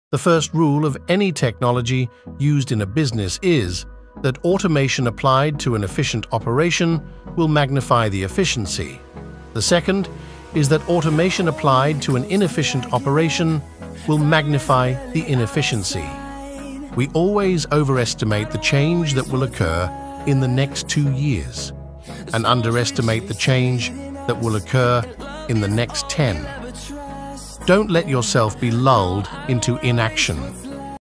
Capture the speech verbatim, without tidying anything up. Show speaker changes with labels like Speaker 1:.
Speaker 1: The first rule of any technology used in a business is that automation applied to an efficient operation will magnify the efficiency. The second is that automation applied to an inefficient operation will magnify the inefficiency. We always overestimate the change that will occur in the next two years and underestimate the change that will occur in the next ten. Don't let yourself be lulled into inaction.